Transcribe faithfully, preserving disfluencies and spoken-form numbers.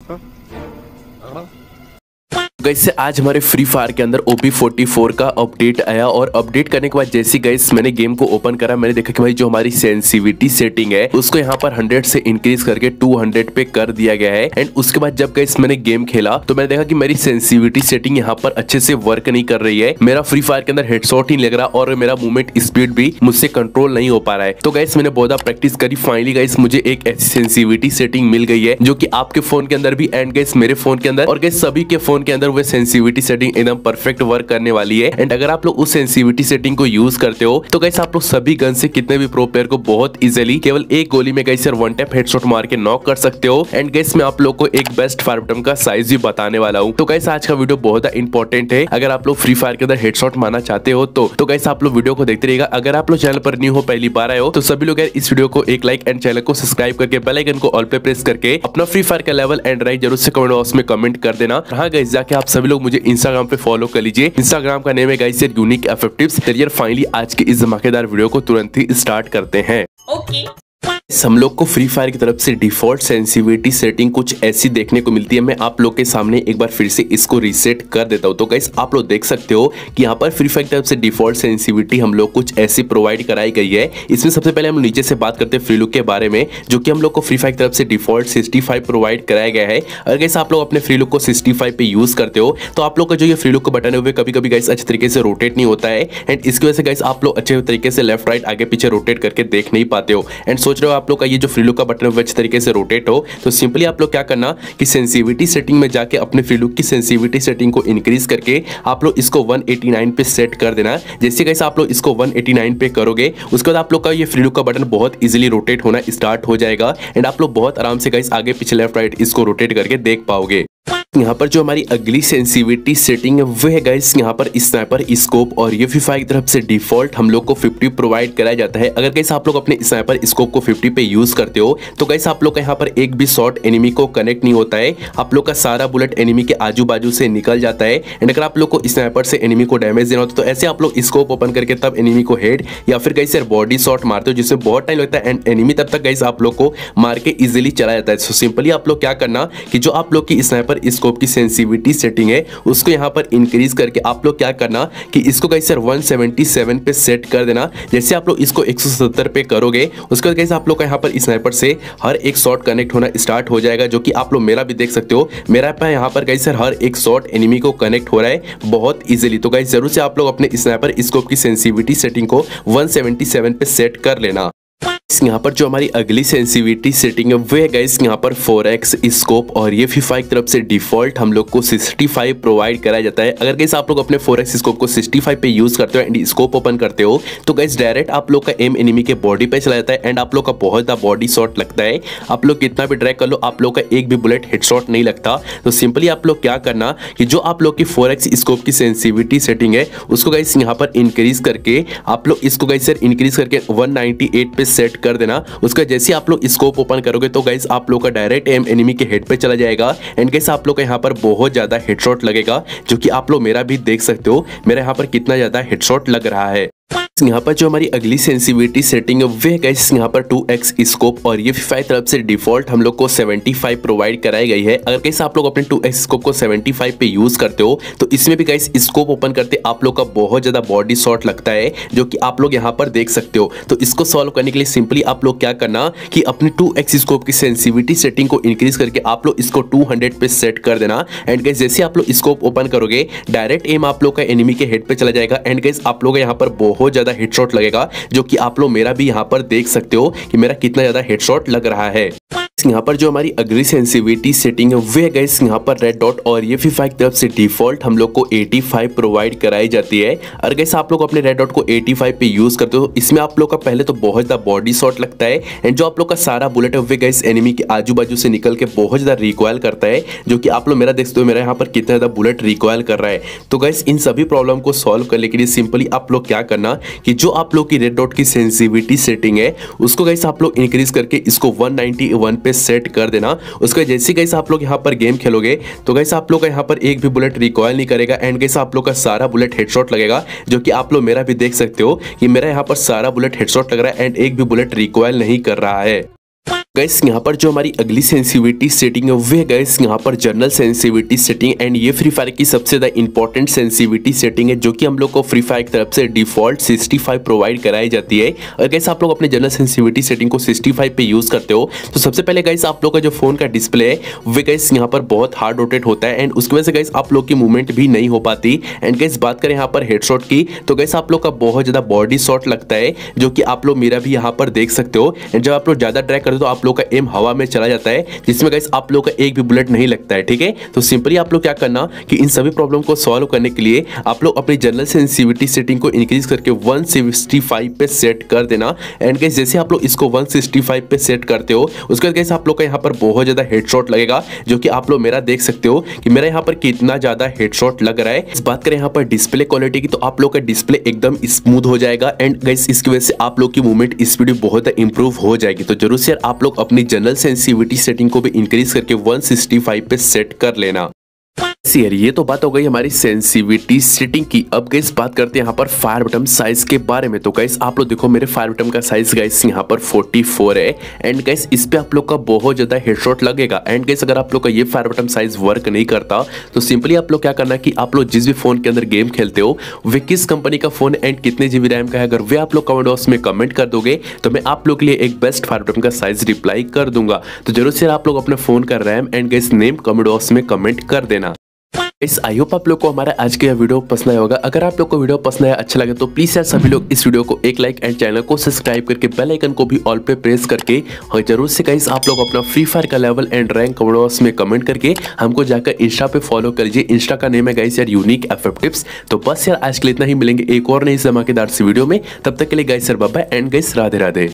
Guys आज हमारे free fire के अंदर ओ पी फोर्टी फोर का अपडेट आया और अपडेट करने के बाद जैसी गाइस मैंने गेम को ओपन करा, मैंने देखा कि भाई जो हमारी सेंसिटिविटी सेटिंग है उसको यहाँ पर हंड्रेड से इंक्रीज करके टू हंड्रेड पे कर दिया गया है। एंड उसके बाद जब गाइस मैंने गेम खेला तो मैंने देखा कि मेरी सेंसिटिविटी सेटिंग यहाँ पर अच्छे से वर्क नहीं कर रही है। मेरा फ्री फायर के अंदर हेडशॉट ही लग रहा और मेरा मूवमेंट स्पीड भी मुझसे कंट्रोल नहीं हो पा रहा है। तो गाइस मैंने बहुत प्रैक्टिस करी, फाइनली गाइस मुझे एक ऐसी सेंसिटिविटी सेटिंग मिल गई है जो कि आपके फोन के अंदर भी एंड गाइस मेरे फोन के अंदर और गाइस सभी के फोन के अंदर वो सेंसिटिविटी सेटिंग एकदम परफेक्ट वर्क करने वाली है। एंड अगर आप लोग उस सेंसिटिविटी सेटिंग को यूज करते हो तो गाइस आप लोग सभी गन से कितने भी प्रो प्लेयर को बहुत इजीली केवल एक गोली में गाइस वन टैप हेडशॉट मार के नॉक कर सकते हो। एंड गाइस मैं आप लोग को एक बेस्ट फायर बटन का साइज भी बताने वाला हूं। तो गाइस आज का वीडियो बहुत इंपॉर्टेंट है। अगर आप लोग फ्री फायर के अंदर हेडशॉट मारना चाहते हो तो तो गाइस आप लोग वीडियो को देखते रहिएगा। अगर आप लोग चैनल पर न्यू हो, पहली बार आए हो, तो सभी लोग इस वीडियो को एक लाइक एंड चैनल को सब्सक्राइब करके बेल आइकन को ऑल पे प्रेस करके अपना फ्री फायर का लेवल एंड राइट जरूर से कमेंट बॉक्स में कमेंट कर देना। हाँ गाइस जाके आप सभी लोग मुझे इंस्टाग्राम पे फॉलो कर लीजिए। इंस्टाग्राम का नेम है guys unique F F tips. चलिए फाइनली आज की इस धमाकेदार वीडियो को तुरंत ही स्टार्ट करते हैं। Okay okay. हम लोग को फ्री फायर की तरफ से डिफॉल्ट सेंसिटिविटी सेटिंग कुछ ऐसी देखने को मिलती है। मैं आप लोग के सामने एक बार फिर से इसको रीसेट कर देता हूं। तो गाइस आप लोग देख सकते हो कि यहाँ पर फ्री फायर की तरफ से डिफॉल्ट सेंसिटिविटी हम लोग कुछ ऐसी प्रोवाइड कराई गई है। इसमें सबसे पहले हम नीचे से बात करते हैं फ्री लुक के बारे में, जो कि हम लोग को फ्री फायर की तरफ से डिफॉल्ट सिक्सटी फाइव प्रोवाइड कराया गया है। अगर गाइस आप लोग अपने फ्री लुक को सिक्सटी फाइव पे यूज करते हो तो आप लोग का जो ये फ्री लुक का बटन है वो कभी कभी गाइस अच्छे तरीके से रोटेट नहीं होता है। एंड इसकी वजह से गाइस आप लोग अच्छे तरीके से लेफ्ट राइट आगे पीछे रोटेट करके देख नहीं पाते हो। एंड सोच रहे हो आप लोग का ये जो फ्री लुक का बटन अच्छे तरीके से रोटेट हो, तो सिंपली आप लोग क्या करना कि सेंसिटिविटी सेटिंग में जाके अपने फ्री लुक की सेंसिटिविटी सेटिंग को इंक्रीज करके आप लोग इसको वन एटी नाइन पे सेट कर देना। जैसे गाइस आप लोग इसको वन एटी नाइन पे करोगे उसके बाद आप लोग का ये फ्री लुक का बटन बहुत इजीली रोटेट होना स्टार्ट हो जाएगा। एंड आप लोग बहुत आराम से गाइस आगे पीछे लेफ्ट राइट इसको रोटेट करके देख पाओगे। यहाँ पर जो हमारी अगली सेंसिटिविटी सेटिंग है वो है गाइस यहाँ पर स्नाइपर स्कोप और ये फ्री फायर की तरफ से डिफॉल्ट हम लोग को फिफ्टी प्रोवाइड कराया जाता है। अगर गाइस आप लोग अपने स्नाइपर स्कोप को फिफ्टी पे यूज करते हो तो गाइस आप लोग का यहाँ पर एक भी शॉट एनिमी को कनेक्ट नहीं होता है। आप लोग का सारा बुलेट एनिमी के आजू बाजू से निकल जाता है। एंड अगर आप लोग को स्नाइपर से एनिमी को डैमेज देना होता है तो ऐसे आप लोग स्कोप ओपन करके तब एनिमी को हेड या फिर गाइस बॉडी शॉट मारते हो, जिसमें बहुत टाइम लगता है एंड एनिमी तब तक गाइस आप लोग को मार के इजिली चला जाता है। सो सिंपली आप लोग क्या करना कि जो आप लोग की स्नाइपर स्कोप की सेंसिटिविटी सेटिंग है उसको यहां पर इंक्रीज करके आप लोग क्या करना कि इसको guys sir one seventy seven पे सेट कर देना। जैसे आप लोग इसको एक सौ सत्तर पे करोगे उसके बाद गाइस आप लोग का यहां पर स्नाइपर से हर एक शॉट कनेक्ट होना स्टार्ट हो जाएगा, जो कि आप लोग मेरा भी देख सकते हो। मेरा पे यहां पर गाइस सर हर एक शॉट एनिमी को कनेक्ट हो रहा है बहुत इजीली। तो गाइस जरूर से आप लोग अपने स्नाइपर स्कोप की सेंसिटिविटी सेटिंग को वन सेवेंटी सेवन पे सेट कर लेना। यहाँ पर जो हमारी अगली सेंसिटिविटी सेटिंग है वो है गाइस यहाँ पर फोर एक्स स्कोप और ये फ्री फायर की तरफ से डिफॉल्ट हम लोग को सिक्सटी फाइव प्रोवाइड कराया जाता है। अगर गाइस आप लोग अपने फोर एक्स स्कोप को सिक्सटी फाइव पे यूज करते हो एंड स्कोप ओपन करते हो तो गाइस डायरेक्ट आप लोग का एम एनिमी के बॉडी पे चला जाता है एंड आप लोग का बहुत ज्यादा बॉडी शॉट लगता है। आप लोग कितना भी ड्रैग कर लो आप लोग का एक भी बुलेट हेडशॉट नहीं लगता। तो सिंपली आप लोग क्या करना कि जो आप लोग की फोर एक्स स्कोप की सेंसिटिविटी सेटिंग है उसको गाइस यहाँ पर इंक्रीज करके आप लोग इसको गाइस सर इंक्रीज करके वन नाइंटी एट पे सेट कर देना। उसका जैसे आप लोग स्कोप ओपन करोगे तो गाइस आप लोग का डायरेक्ट एम एनिमी के हेड पे चला जाएगा एंड गाइस आप लोग का यहाँ पर बहुत ज्यादा हेडशॉट लगेगा, जो कि आप लोग मेरा भी देख सकते हो मेरा यहाँ पर कितना ज्यादा हेडशॉट लग रहा है। यहाँ पर जो हमारी अगली सेंसिटिविटी सेटिंग है वो है गाइस यहाँ पर टू एक्स स्कोप और ये फ्री फायर तरफ से डिफॉल्ट हम लोग को सेवेंटी फाइव प्रोवाइड कराई गई है। अगर गाइस आप लोग अपने टू एक्स स्कोप को सेवेंटी फाइव पे यूज करते हो तो इसमें भी गाइस स्कोप ओपन करते आप लोग का बहुत ज्यादा बॉडी शॉट लगता है, जो कि आप लोग यहाँ पर देख सकते हो। तो इसको सॉल्व करने के लिए सिंपली आप लोग क्या करना कि अपने टू एक्स स्कोप की सेंसिटिविटी सेटिंग को इंक्रीज करके आप लोग इसको टू हंड्रेड पे सेट कर देना। एंड गाइस जैसे आप लोग स्कोप ओपन करोगे डायरेक्ट एम आप लोग का एनिमी के हेड पे चला जाएगा एंड गाइस आप लोग यहाँ पर बहुत ज्यादा हेडशॉट लगेगा, जो कि आप लोग मेरा भी यहाँ पर देख सकते हो कि मेरा कितना ज्यादा हेडशॉट लग रहा है। यहाँ पर जो हमारी अगली सेंसिटिविटी सेटिंग है वो है गाइस यहाँ पर रेड डॉट और ये फ्री फायर की तरफ से डिफॉल्ट हम लोग को एटी फाइव प्रोवाइड कराई जाती है। और गाइस आप लोग अपने रेड डॉट को एटी फाइव पे यूज करते हो इसमें आप लोग का पहले तो बहुत ज्यादा बॉडी शॉट लगता है एंड जो आप लोग का सारा बुलेट है वो गाइस एनिमी के आजू बाजू से निकल के बहुत ज्यादा रिकॉइल करता है, जो कि आप लोग मेरा देखते हो मेरा यहाँ पर कितना ज्यादा बुलेट रिकॉइल कर रहा है। तो गाइस इन सभी प्रॉब्लम को सॉल्व करने के लिए सिंपली आप लोग क्या करना कि जो आप लोग की रेड डॉट की सेंसिटिविटी सेटिंग है उसको गाइस आप लोग इंक्रीज करके इसको वन नाइंटी वन पे सेट कर देना। उसके जैसे गाइस आप लोग यहाँ पर गेम खेलोगे तो गाइस आप लोग का यहाँ पर एक भी बुलेट रिकॉइल नहीं करेगा एंड गाइस आप लोग का सारा बुलेट हेडशॉट लगेगा, जो कि आप लोग मेरा भी देख सकते हो कि मेरा यहाँ पर सारा बुलेट हेडशॉट लग रहा है एंड एक भी बुलेट रिकॉइल नहीं कर रहा है। गाइस यहाँ पर जो हमारी अगली सेंसिटिविटी सेटिंग है वह गाइस यहाँ पर जनरल सेंसिटिविटी सेटिंग, एंड ये फ्री फायर की सबसे ज्यादा इंपॉर्टेंट सेंसिटिविटी सेटिंग है जो कि हम लोग को फ्री फायर की तरफ से डिफॉल्ट सिक्सटी फाइव प्रोवाइड कराई जाती है। और गाइस आप लोग अपने जनरल सेंसिटिविटी सेटिंग को सिक्सटी फाइव पे यूज करते हो तो सबसे पहले गाइस आप लोग का जो फोन का डिस्प्ले है वह गाइस यहाँ पर बहुत हार्ड रोटेट होता है, एंड उसकी वजह से गाइस आप लोग की मूवमेंट भी नहीं हो पाती। एंड गाइस बात करें यहाँ पर हेडशॉट की तो गाइस आप लोग का बहुत ज्यादा बॉडी शॉट लगता है जो कि आप लोग मेरा भी यहाँ पर देख सकते हो। एंड जब आप लोग ज्यादा ड्रैग करते हो तो आप लोग का एम हवा में चला जाता है जिसमें गाइस आप लोग का एक भी बुलेट नहीं लगता है। ठीक है, तो सिंपली आप लोग क्या करना कि इन सभी प्रॉब्लम को सॉल्व करने के लिए आप लोग अपनी जनरल सेंसिटिविटी सेटिंग को इंक्रीज करके वन सिक्सटी फाइव पे सेट कर देना। एंड गाइस जैसे आप लोग इसको वन सिक्सटी फाइव पे सेट करते हो उसके बाद गाइस आप लोग का यहाँ पर बहुत ज्यादा हेडशॉट लगेगा जो कि आप लोग मेरा देख सकते हो कि मेरा यहाँ पर कितना ज्यादा हेडशॉट लग रहा है। इस बात करें यहाँ पर डिस्प्ले क्वालिटी की तो आप लोग का डिस्प्ले एकदम स्मूथ हो जाएगा, एंड गाइस इसकी वजह से आप लोग की मूवमेंट स्पीड बहुत इंप्रूव हो जाएगी। तो जरूर से आप लोग अपनी जनरल सेंसिटिविटी सेटिंग को भी इंक्रीज करके वन सिक्सटी फाइव पे सेट कर लेना। यार ये तो बात हो गई हमारी सेंसिटिविटी सेटिंग की। अब गाइस बात करते हैं यहाँ पर फायर बटन साइज के बारे में। तो गाइस आप लोग देखो मेरे फायर बटन का साइज गाइस यहाँ पर फोर्टी फोर है, एंड गाइस इस पे आप लोग का बहुत ज्यादा हेडशॉट लगेगा। एंड गाइस अगर आप लोग का ये फायर बटन साइज वर्क नहीं करता तो सिंपली आप लोग क्या करना कि आप लोग जिस भी फोन के अंदर गेम खेलते हो वे किस कंपनी का फोन एंड कितने जीबी रैम का है, अगर वे आप लोग कमेंट बॉक्स में कमेंट कर दोगे तो मैं आप लोग के लिए एक बेस्ट फायर बटन का साइज रिप्लाई कर दूंगा। तो जरूर से आप लोग अपने फोन का RAM and guys name comment box में कमेंट कर देना। इस आई होप आप लोग को हमारा आज का वीडियो पसंद आया होगा। अगर आप लोग को वीडियो पसंद आया अच्छा लगे तो प्लीज यार सभी लोग इस वीडियो को एक लाइक एंड चैनल को सब्सक्राइब करके बेल आइकन को भी ऑल पे प्रेस करके, और जरूर से गाइस आप लोग अपना फ्री फायर का level and rank comment box में कमेंट करके हमको जाकर इंस्टा पे फॉलो कर लीजिए। इंस्टा का नेम है गाइस यार यूनिक एफएफ टिप्स। तो बस यार आज के लिए इतना ही, मिलेंगे एक और नई धमाकेदार सी वीडियो में, तब तक के लिए गाइस यार bye bye and guys Radhe Radhe.